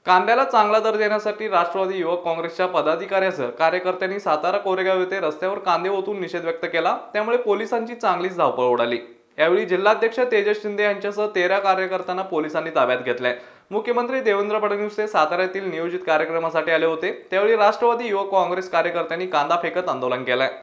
कांद्याला चांगला दर देण्यासाठी राष्ट्रवादी युवक काँग्रेसच्या पदाधिकाऱ्यांसह कार्यकर्त्यांनी सातारा कोरेगाव येथे रस्त्यावर कांदे ओतून निषेध व्यक्त केला। त्यामुळे पोलिसांची चांगलीच धावपळ उडाली। यावेळी जिल्हाध्यक्ष तेजस शिंदे यांच्यासह 13 कार्यकर्त्यांना पोलिसांनी ताब्यात घेतले। मुख्यमंत्री देवेंद्र फडणवीस हे सातारा येथील नियोजित कार्यक्रमासाठी आले होते। त्यावेळी राष्ट्रवादी युवक काँग्रेस कार्यकर्त्यांनी कांदा फेकत आंदोलन केले।